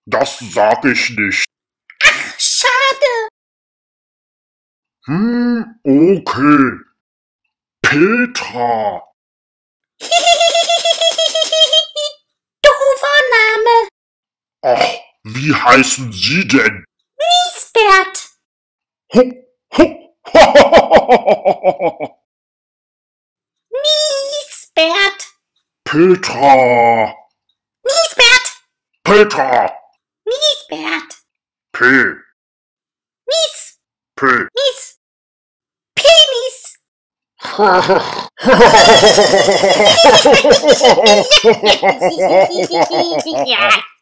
Das sag ich nicht. Ach, schade. Okay. Petra. Doofer Name. Ach, wie heißen Sie denn? Niesbert. Niesbert. Petra. Niesbert. Petra. Niesbert. P. Nies. P. Nies. Penis. Ja.